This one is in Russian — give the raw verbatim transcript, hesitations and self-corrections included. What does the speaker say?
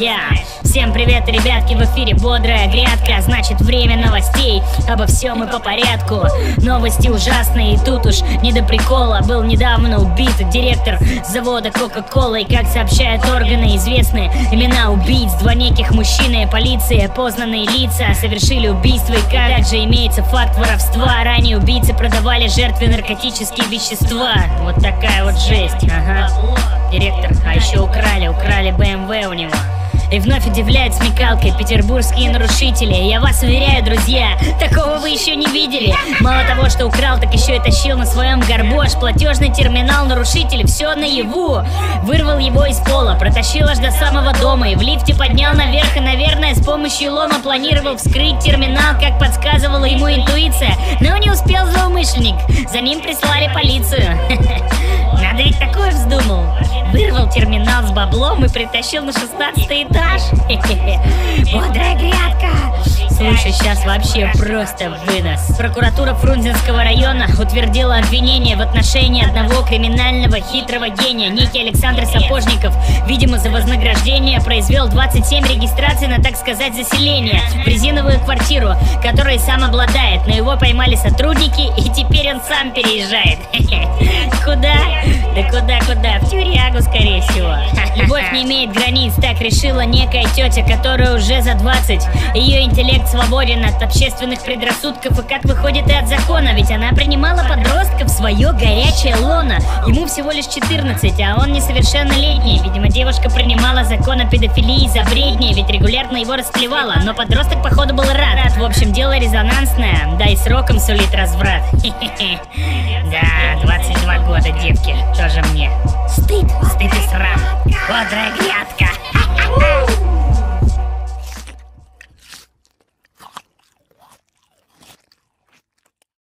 Я. Всем привет, ребятки, в эфире бодрая грядка. Значит, время новостей, обо всем и по порядку. Новости ужасные, и тут уж не до прикола. Был недавно убит директор завода Кока-Кола. И как сообщают органы, известны имена убийц. Два неких мужчины, полиция, познанные лица совершили убийство. И также имеется факт воровства. Ранее убийцы продавали жертве наркотические вещества. Вот такая вот жесть, ага. Директор, а еще украли, украли бэ эм вэ у него. И вновь удивляет смекалкой петербургские нарушители. Я вас уверяю, друзья, такого вы еще не видели. Мало того, что украл, так еще и тащил на своем горбу аж платежный терминал нарушитель. Все наяву. Вырвал его из пола, протащил аж до самого дома и в лифте поднял наверх. И, наверное, с помощью лома планировал вскрыть терминал, как подсказывала ему интуиция. Но не успел злоумышленник. За ним прислали полицию. Надо ведь такое вздумал. Вырвал терминал с баблом и притащил на шестнадцатый этаж. Бодрая грядка. Слушай, сейчас вообще просто вынос. Прокуратура Фрунзенского района утвердила обвинение в отношении одного криминального хитрого гения. Некий Александр Сапожников, видимо, за вознаграждение произвел двадцать семь регистраций на, так сказать, заселение в резиновую квартиру, которой сам обладает. Но его поймали сотрудники, и теперь он сам переезжает. Куда? Да куда-куда? В тюрягу, скорее всего. Любовь не имеет границ, так решила некая тетя, которая уже за двадцать. Ее интеллект свободен от общественных предрассудков и, как выходит, и от закона. Ведь она принимала подростков в свое горячее лоно. Ему всего лишь четырнадцать, а он несовершеннолетний. Видимо, девушка принимала закон о педофилии за бредни, ведь регулярно его расплевала. Но подросток, походу, был рад. В общем, дело резонансное, да и сроком сулит разврат. Да, двадцать два года, девки.